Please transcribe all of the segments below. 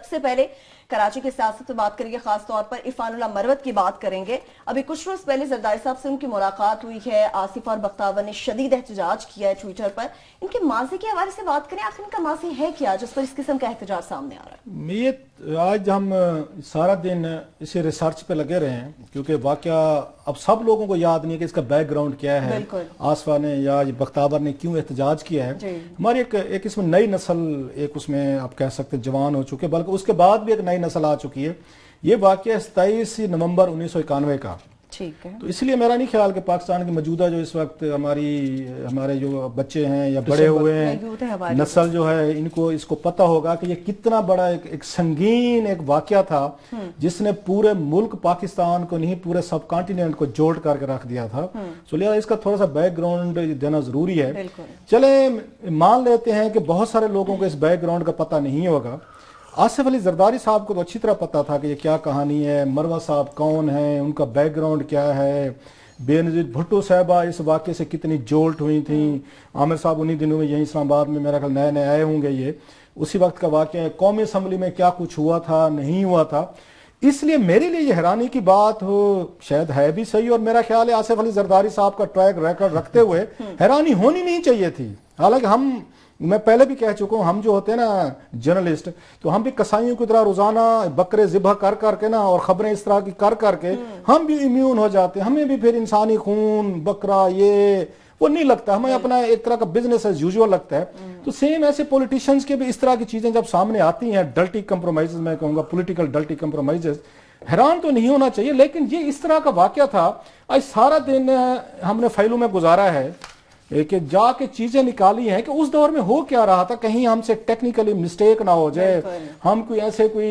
سے پہلے کراچی کی سیاست پہ بات کریں گے، خاص طور پر عرفان اللہ مروت کی بات کریں گے۔ ابھی کچھ روز پہلے زرداری صاحب سے ان کی ملاقات ہوئی ہے، آصف اور بختیور نے شدید احتجاج کیا ہے ٹویٹر پر۔ ان کے ماضی کے حوالے سے بات کریں، آخر ان کا ماضی ہے کیا جس پر اس قسم کا احتجاج سامنے آ رہا ہے؟ یہ آج ہم سارا دن اسی ریسرچ پہ لگے رہے ہیں، کیونکہ واقعہ اب سب لوگوں کو یاد نہیں ہے کہ اس کا بیک گراؤنڈ کیا ہے، آصفہ نے یا بختیور نے کیوں احتجاج کیا ہے۔ ہماری ایک اس میں نئی نسل، ایک اس میں آپ کہہ سکتے جوان ہو چکے، بلکہ اس کے بعد بھی ایک نئی نسل آ چکی ہے۔ یہ واقعہ 27 نومبر 1991 کا، تو اس لیے میرا نہیں خیال کہ پاکستان کی موجودہ جو اس وقت ہمارے جو بچے ہیں یا بڑے ہوئے ہیں نسل جو ہے، اس کو پتہ ہوگا کہ یہ کتنا بڑا ایک سنگین ایک واقعہ تھا جس نے پورے ملک پاکستان کو نہیں، پورے سب کانٹیننٹ کو جوڑ کر کے رکھ دیا تھا۔ تو لہٰذا اس کا تھوڑا سا بیک گراؤنڈ دینا ضروری ہے۔ چلیں مان لیتے ہیں کہ بہت سارے لوگوں کو اس بیک گراؤنڈ کا پتہ نہیں ہوگا۔ آصف علی زرداری صاحب کو تو اچھی طرح پتا تھا کہ یہ کیا کہانی ہے، مروت صاحب کون ہیں، ان کا بیک گراؤنڈ کیا ہے، بے نظیر بھٹو صاحبہ اس واقعے سے کتنی جولٹ ہوئی تھیں۔ عامر صاحب انہی دنوں میں یہیں اسلام آباد میں میرا خیال نئے نئے آئے ہوں گے، یہ اسی وقت کا واقعہ ہے۔ قومی اسمبلی میں کیا کچھ ہوا تھا، نہیں ہوا تھا۔ اس لیے میرے لیے یہ حیرانی کی بات ہو شاید ہے بھی صحیح، اور میرا خیال ہے آصف علی زرداری صاحب کا ٹریک ریکارڈ رکھتے ہوئے حیرانی ہونی نہیں چاہیے تھی۔ حالانکہ میں پہلے بھی کہہ چکا ہوں، ہم جو ہوتے ہیں نا جرنلسٹ، تو ہم بھی کسائیوں کی طرح روزانہ بکرے ذبح کر کے نا، اور خبریں اس طرح کی کر کے ہم بھی امیون ہو جاتے ہیں۔ ہمیں بھی پھر انسانی خون بکرا یہ وہ نہیں لگتا، ہمیں اپنا ایک طرح کا بزنس ایز یوزول لگتا ہے۔ تو سیم ایسے پولیٹیشینز کے بھی اس طرح کی چیزیں جب سامنے آتی ہیں، ڈلٹی کمپرومائزز، میں کہوں گا پولیٹیکل ڈلٹی کمپرومائزز، حیران تو نہیں ہونا چاہیے۔ لیکن یہ اس طرح کا واقعہ تھا۔ آج سارا دن ہم نے فائلوں میں گزارا ہے کہ جا کے چیزیں نکالی ہیں کہ اس دور میں ہو کیا رہا تھا، کہیں ہم سے ٹیکنیکلی مسٹیک نہ ہو جائے، ہم کوئی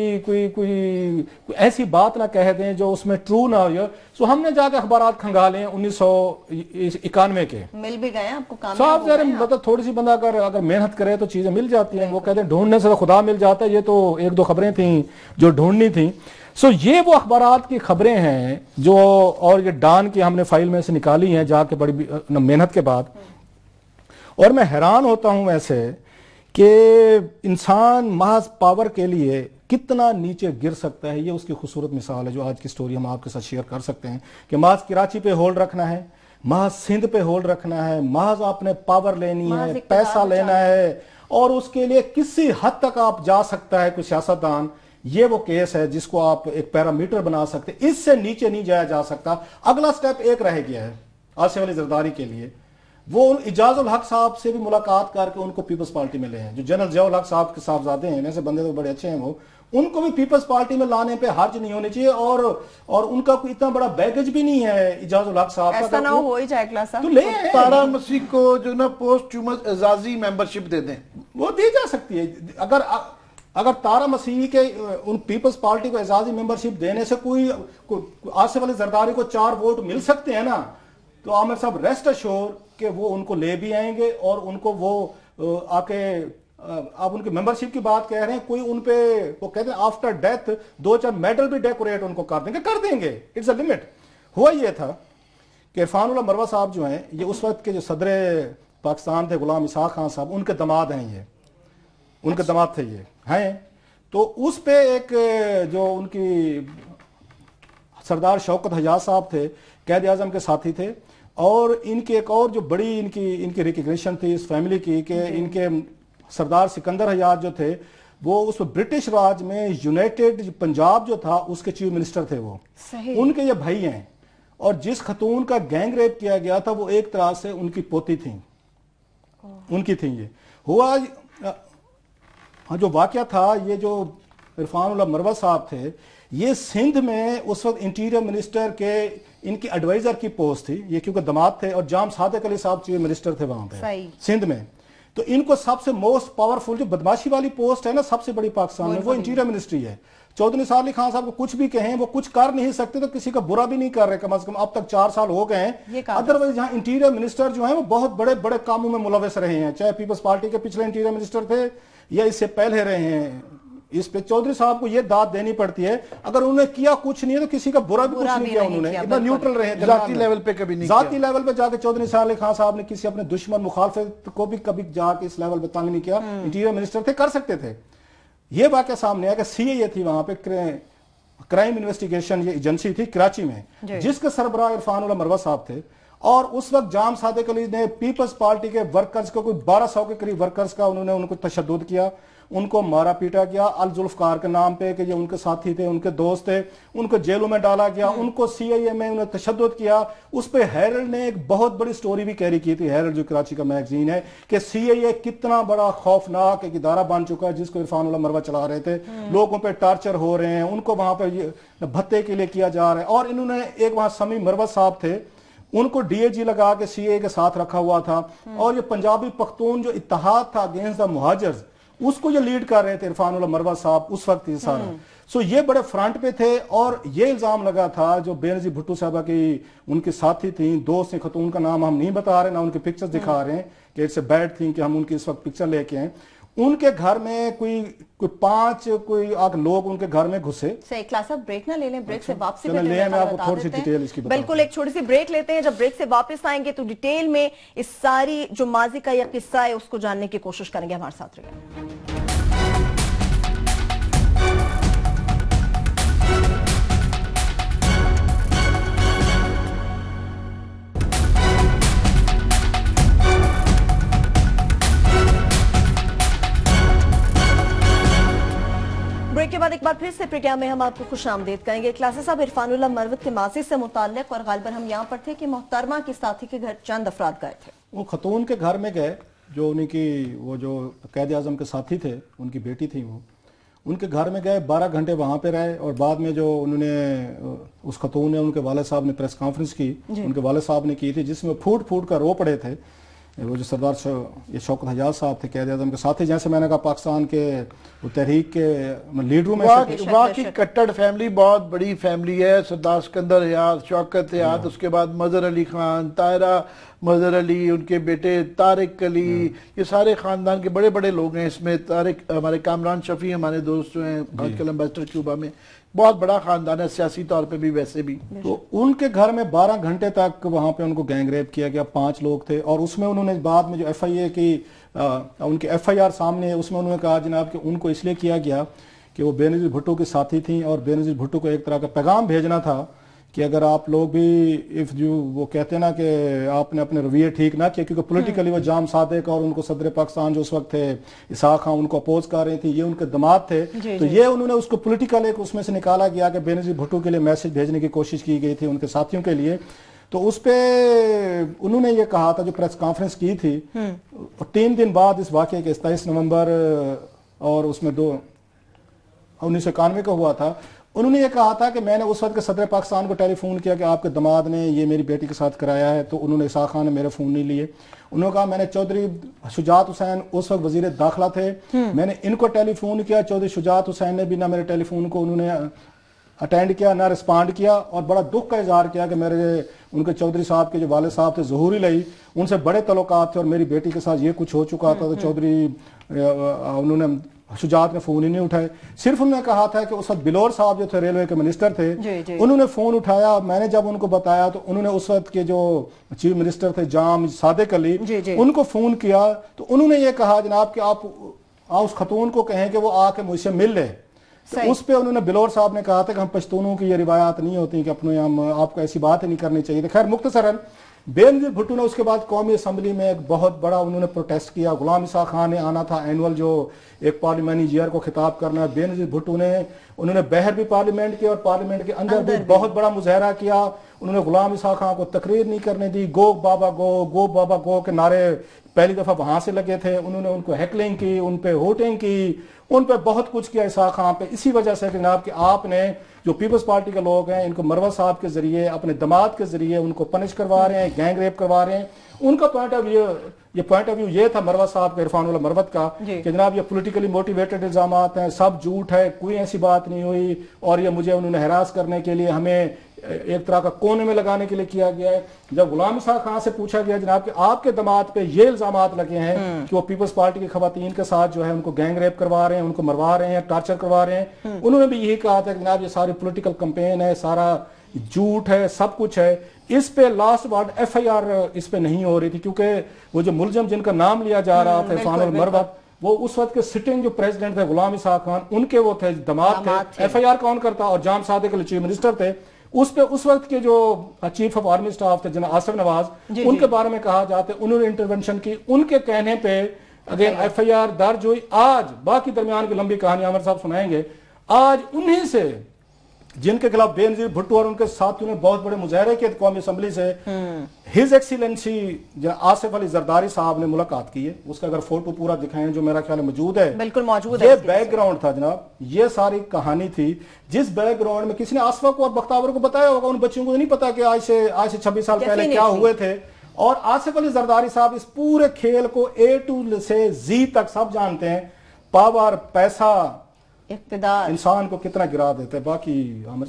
ایسی بات نہ کہہ دیں جو اس میں ٹرو نہ ہو جائے۔ سو ہم نے جا کے اخبارات کھنگالے ہیں 1991 کے، مل بھی گئے آپ کو کام صاحب ذرا مطلب تھوڑی سی بندہ اگر محنت کرے تو چیزیں مل جاتی ہیں۔ وہ کہتے ہیں ڈھونڈنے سے خدا مل جاتا ہے، یہ تو ایک دو خبریں تھیں جو ڈھونڈنی تھیں۔ سو یہ وہ اخبارات کی خبریں ہیں جو، اور یہ ڈان کی ہم نے فائل میں سے نکالی ہیں جا کے بڑی محنت کے بعد۔ اور میں حیران ہوتا ہوں ایسے کہ انسان محض پاور کے لیے کتنا نیچے گر سکتا ہے۔ یہ اس کی خوبصورت مثال ہے جو آج کی سٹوری ہم آپ کے ساتھ شیئر کر سکتے ہیں کہ محض کراچی پہ ہولڈ رکھنا ہے، محض سندھ پہ ہولڈ رکھنا ہے، محض آپ نے پاور لینی ہے، پیسہ لینا ہے، اور اس کے لیے کسی حد تک آپ جا سکتا ہے کوئی سیاستدان۔ یہ وہ کیس ہے جس کو آپ ایک پیرامیٹر بنا سکتے، اس سے نیچے نہیں جایا جا سکتا۔ اگلا سٹیپ ایک رہ گیا ہے آصف علی زرداری کے لیے، وہ اعجاز الحق صاحب سے بھی ملاقات کر کے ان کو پیپلز پارٹی میں لے ہیں، جو جنرل ضیاء الحق صاحب کے صاحبزادے ہیں، ایسے بندے تو بڑے اچھے ہیں، وہ ان کو بھی پیپلز پارٹی میں لانے پہ حرج نہیں ہونے چاہیے۔ اور ان کا کوئی اتنا بڑا بیگج بھی نہیں ہے اعجاز الحق صاحب کا، ایسا نہ ہو ہی جائے کلاس تو لے ہیں۔ تارا مسیح کو جو نا پوسٹ ٹیومر اعزازی ممبرشپ دے دیں، وہ دی جا سکتی ہے۔ اگر تارا مسیح کے ان پیپلز پارٹی کو اعزازی ممبرشپ دینے سے کوئی آصف علی زرداری کو 4 ووٹ مل سکتے ہیں نا، تو عامر صاحب ریسٹ اشور کہ وہ ان کو لے بھی آئیں گے، اور ان کو وہ آ کے آپ ان کی ممبرشپ کی بات کہہ رہے ہیں، کوئی ان پہ وہ کہتے ہیں آفٹر ڈیتھ 2-4 میڈل بھی ڈیکوریٹ ان کو کر دیں گے، اٹس اے لمٹ۔ ہوا یہ تھا کہ عرفان اللہ مروت صاحب جو ہیں، یہ اس وقت کے جو صدر پاکستان تھے غلام اسحاق خان صاحب، ان کے داماد ہیں، یہ ان کے داماد تھے یہ ہیں۔ تو اس پہ ایک جو ان کی سردار شوکت حجاز صاحب تھے، قائد اعظم کے ساتھی تھے، اور ان کی ایک اور جو بڑی ان کی ریکگنیشن تھی اس فیملی کی کہ ان کے سردار سکندر حجاز جو تھے، وہ اس برٹش راج میں یونائٹڈ پنجاب جو تھا اس کے چیف منسٹر تھے، وہ ان کے یہ بھائی ہیں۔ اور جس خاتون کا گینگ ریپ کیا گیا تھا وہ ایک طرح سے ان کی پوتی تھیں، ان کی تھیں۔ یہ ہوا جو واقعہ تھا، یہ جو عرفان اللہ مروت صاحب تھے، یہ سندھ میں اس وقت انٹیریئر منسٹر کے ان کی ایڈوائزر کی پوسٹ تھی، یہ کیونکہ داماد تھے، اور جام صادق علی صاحب چیف منسٹر تھے وہاں پہ سندھ میں۔ تو ان کو سب سے موسٹ پاورفل جو بدماشی والی پوسٹ ہے نا سب سے بڑی پاکستان میں، وہ انٹیریئر منسٹری ہے۔ چودھری نثار علی خان صاحب کو کچھ بھی کہیں، وہ کچھ کر نہیں سکتے، تو کسی کا برا بھی نہیں کر رہے، کم از کم اب تک 4 سال ہو گئے ہیں۔ ادروائز یہاں انٹیریئر منسٹر جو ہیں وہ بہت بڑے بڑے کاموں میں ملوث رہے ہیں، چاہے پیپلز پارٹی کے پچھلے انٹیریئر منسٹر تھے یا اس سے پہلے رہے ہیں۔ اس پہ چودھری صاحب کو یہ داد دینی پڑتی ہے، اگر انہوں نے کیا کچھ نہیں ہے تو کسی کا برا بھی کچھ نہیں کیا، انہوں نے اتنا نیوٹرل رہے، ذاتی لیول پہ کبھی نہیں، ذاتی لیول پہ جا کے چودھری نثار علی خان صاحب نے کسی اپنے دشمن مخالفت کو بھی کبھی جا کے اس لیول پہ تنگ نہیں کیا۔ انٹیریئر منسٹر تھے، کر سکتے تھے۔ یہ واقعہ سامنے آیا کہ CIA تھی وہاں پہ کرائم انویسٹیگیشن یہ ایجنسی تھی کراچی میں جس کے سربراہ عرفان اللہ مروت صاحب تھے اور اس وقت جام صادق علی نے پیپلز پارٹی کے ورکرز کو کوئی 1200 کے قریب ورکرز کا انہوں نے ان کو تشدد کیا ان کو مارا پیٹا گیا الذوالفقار کے نام پہ کہ یہ ان کے ساتھی تھے ان کے دوست تھے ان کو جیلوں میں ڈالا گیا ان کو CIA میں انہوں نے تشدد کیا اس پہ ہیرلڈ نے ایک بہت بڑی سٹوری بھی کیری کی تھی ہیرلڈ جو کراچی کا میگزین ہے کہ CIA کتنا بڑا خوفناک ایک ادارہ بن چکا ہے جس کو عرفان اللہ مروت چلا رہے تھے لوگوں پہ ٹارچر ہو رہے ہیں ان کو وہاں پہ بھتے کے لیے کیا جا رہا ہے اور انہوں نے ایک وہاں سمی مروت صاحب تھے ان کو DAG لگا کے CIA کے ساتھ رکھا ہوا تھا اور یہ پنجابی پختون جو اتحاد تھا اگینسٹ دا مہاجرز اس کو یہ لیڈ کر رہے تھے عرفان اللہ مروت صاحب اس وقت یہ سارا سو یہ بڑے فرنٹ پہ تھے اور یہ الزام لگا تھا جو بینظیر بھٹو صاحبہ کی ان کی ساتھی تھیں دوست ہیں خاتون کا نام ہم نہیں بتا رہے نہ ان کے پکچرز دکھا رہے ہیں کہ اٹس اے بیڈ تھنگ کہ ہم ان کی اس وقت پکچر لے کے ہیں ان کے گھر میں کوئی 5 لوگ ان کے گھر میں گھسے کلاس صاحب بریک نہ لے لیں بریک سے واپسی بالکل ایک چھوٹی سی بریک لیتے ہیں جب بریک سے واپس آئیں گے تو ڈیٹیل میں اس ساری جو ماضی کا یہ قصہ ہے اس کو جاننے کی کوشش کریں گے ہمارے ساتھ رہیے بریک کے بعد ایک بار پھر سے پروگرام میں ہم آپ کو خوش آمدید کہیں گے کلاسز صاحب عرفان اللہ مروت کے ماضی سے متعلق اور غالباً ہم یہاں پر تھے کہ محترمہ کے ساتھی کے گھر چند افراد گئے تھے وہ خاتون کے گھر میں گئے جو ان کی وہ جو قائد اعظم کے ساتھی تھے ان کی بیٹی تھی وہ ان کے گھر میں گئے 12 گھنٹے وہاں پہ رہے اور بعد میں جو انہوں نے اس خاتون نے ان کے والد صاحب نے پریس کانفرنس کی ان کے والد صاحب نے کی تھی جس میں پھوٹ کر رو پڑے تھے وہ جو سردار شوکت حجاز صاحب تھے قائد اعظم کے ساتھی جیسے میں نے کہا پاکستان کے تحریک کے لیڈروں میں واقعی کٹڑ فیملی بہت بڑی فیملی ہے سردار سکندر حجاز شوکت حجاز اس کے بعد مظہر علی خان طاہرہ مظہر علی ان کے بیٹے طارق علی یہ سارے خاندان کے بڑے بڑے لوگ ہیں اس میں طارق ہمارے کامران شفیع ہمارے دوست جو ہیں آج کل امبیسڈر کیوبا میں بہت بڑا خاندان ہے سیاسی طور پہ بھی ویسے بھی تو ان کے گھر میں 12 گھنٹے تک وہاں پہ ان کو گینگ ریپ کیا گیا 5 لوگ تھے اور اس میں انہوں نے بعد میں جو FIA کی ان کی FIR سامنے اس میں انہوں نے کہا جناب کہ ان کو اس لیے کیا گیا کہ وہ بینظیر بھٹو کے ساتھی تھیں اور بینظیر بھٹو کو ایک طرح کا پیغام بھیجنا تھا کہ اگر آپ لوگ بھی وہ کہتے ہیں نا کہ آپ نے اپنے رویے ٹھیک نہ کیا کیونکہ پولیٹیکلی وہ جام صادق اور ان کو صدر پاکستان جو اس وقت تھے اسحاق خان ان کو اپوز کر رہی تھی یہ ان کے دماد تھے تو یہ انہوں نے اس کو پولیٹیکل ایک اس میں سے نکالا گیا کہ بینظیر بھٹو کے لیے میسج بھیجنے کی کوشش کی گئی تھی ان کے ساتھیوں کے لیے تو اس پہ انہوں نے یہ کہا تھا جو پریس کانفرنس کی تھی 3 دن بعد اس واقعے کے 27 نومبر اور اس میں 1991 کا ہوا تھا انہوں نے یہ کہا تھا کہ میں نے اس وقت کے صدر پاکستان کو ٹیلی فون کیا کہ آپ کے دماد نے یہ میری بیٹی کے ساتھ کرایا ہے تو انہوں نے اسحاق خان نے میرے فون نہیں لیے انہوں نے کہا میں نے چودھری شجاعت حسین اس وقت وزیر داخلہ تھے میں نے ان کو ٹیلی فون کیا چودھری شجاعت حسین نے بھی نہ میرے ٹیلی فون کو انہوں نے اٹینڈ کیا نہ رسپانڈ کیا اور بڑا دکھ کا اظہار کیا کہ میرے ان کے چودھری صاحب کے جو والد صاحب تھے ظہور الہی ان سے بڑے تعلقات تھے اور میری بیٹی کے ساتھ یہ کچھ ہو چکا تھا تو چودھری انہوں نے شجاعت نے فون ہی نہیں اٹھائے صرف انہوں نے کہا تھا کہ اس وقت بلور صاحب جو تھے ریلوے کے منسٹر تھے انہوں نے فون اٹھایا میں نے جب ان کو بتایا تو انہوں نے اس وقت کے جو چیف منسٹر تھے جام صادق علی ان کو فون کیا تو انہوں نے یہ کہا جناب کہ آپ اس خاتون کو کہیں کہ وہ آ کے مجھ سے مل لے تو اس پہ انہوں نے بلور صاحب نے کہا تھا کہ ہم پشتونوں کی یہ روایات نہیں ہوتی کہ اپنے آپ کو ایسی بات ہی نہیں کرنی چاہیے خیر مختصراً بینظیر بھٹو نے اس کے بعد قومی اسمبلی میں ایک بہت بڑا انہوں نے پروٹیسٹ کیا غلام اسحاق خان نے آنا تھا اینول جو ایک پارلیمانی ایئر کو خطاب کرنا ہے بینظیر بھٹو نے انہوں نے باہر بھی پارلیمنٹ کیا اور پارلیمنٹ کے اندر بھی بہت بڑا مظاہرہ کیا انہوں نے غلام اسحاق خان کو تقریر نہیں کرنے دی گو بابا گو کے نعرے پہلی دفعہ وہاں سے لگے تھے انہوں نے ان کو ہیکلنگ کی ان پہ ہوٹنگ کی ان پہ بہت کچھ کیا اسحاق خان پہ اسی وجہ سے جناب کہ آپ نے جو پیپلز پارٹی کے لوگ ہیں ان کو مروت صاحب کے ذریعے اپنے دماد کے ذریعے ان کو پنش کروا رہے ہیں گینگ ریپ کروا رہے ہیں ان کا پوائنٹ آف ویو یہ تھا مروت صاحب کا عرفان اللہ مروت کا کہ جناب یہ پولیٹیکلی موٹیویٹڈ الزامات ہیں سب جھوٹ ہے کوئی ایسی بات نہیں ہوئی اور یہ مجھے انہوں نے ہراس کرنے کے لیے ہمیں ایک طرح کا کونے میں لگانے کے لیے کیا گیا ہے جب غلام اسحاق خان سے پوچھا گیا جناب کہ آپ کے دماد پہ یہ الزامات لگے ہیں کہ وہ پیپلز پارٹی کی خواتین کے ساتھ جو ہے ان کو گینگ ریپ کروا رہے ہیں ان کو مروا رہے ہیں ٹارچر کروا رہے ہیں انہوں نے بھی یہی کہا تھا کہ جناب یہ ساری پولیٹیکل کمپین ہے سارا جھوٹ ہے سب کچھ ہے اس پہ لاسٹ وارڈ FIR اس پہ نہیں ہو رہی تھی کیونکہ وہ جو ملزم جن کا نام لیا جا رہا تھا عرفان المروت वो उस वक्त के सिटिंग जो प्रेसिडेंट थे गुलाम इसहाक खान, उनके वो थे दामाद थे। FIR कौन करता, और जाम सादिक अली चीफ मिनिस्टर थे। उस पे उस वक्त के जो चीफ ऑफ आर्मी स्टाफ थे जनाब आसिफ नवाज, उनके बारे में कहा जाता है उन्होंने इंटरवेंशन की, उनके कहने पे अगेन FIR दर्ज हुई। आज बाकी दरमियान की लंबी कहानी आमिर साहब सुनाएंगे, आज उन्हीं से जिनके खिलाफ बेनजीर भुट्टो और उनके साथियों ने बहुत बड़े मुजाहरे किए कौमी असेंबली से, हिज एक्सीलेंसी आसिफ अली जरदारी साहब ने मुलाकात की है। उसका अगर फोटो पूरा दिखाएं जो मेरा ख्याल है मौजूद है, बिल्कुल मौजूद है। ये बैकग्राउंड था जनाब, ये सारी कहानी थी जिस बैकग्राउंड में किसी ने आसफा को और बख्तावर को बताया होगा, उन बच्चों को नहीं पता कि आज से 26 साल पहले क्या हुए थे। और आसिफ अली जरदारी साहब इस पूरे खेल को A to से Z तक सब जानते हैं। पावर, पैसा, इक़्तिदार इंसान को कितना गिरा देते हैं। बाकी